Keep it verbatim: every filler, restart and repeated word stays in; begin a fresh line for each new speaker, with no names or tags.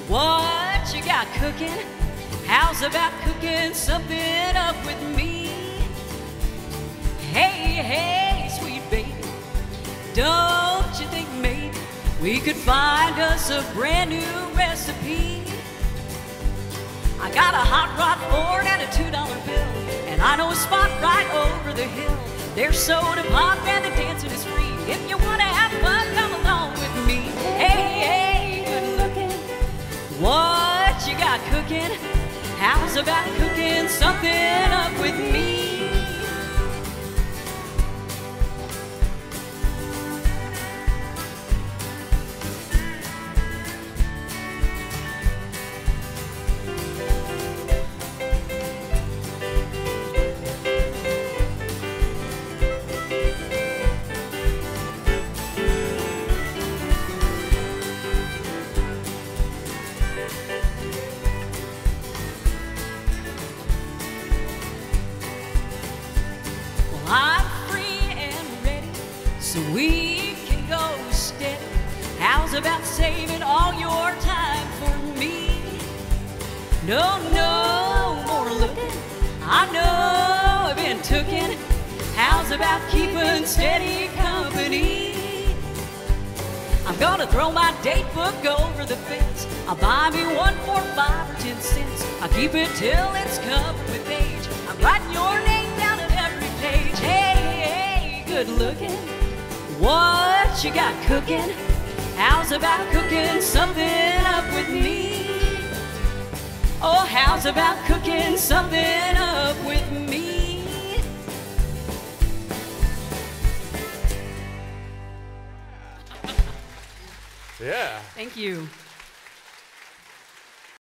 What you got cooking? How's about cooking something up with me? Hey, hey, sweet baby, don't you think maybe we could find us a brand new recipe? I got a hot rod Ford and a two dollar bill, and I know a spot right over the hill. There's soda pop and the dancing is free. If you want to have fun, come along with me. Hey, hey, good looking. What you got cooking? How's about cooking something up with me? I'm free and ready, so we can go steady. How's about saving all your time for me? No, no more looking, I know I've been tooken. How's about keeping steady company? I'm gonna throw my date book over the fence. I'll buy me one for five or ten cents. I'll keep it till it's covered with age. I'm writing your name down at every page. Hey, hey, good looking. What you got cooking? How's about cooking something up with me? Oh, how's about cooking something up with me?
Yeah.
Thank you.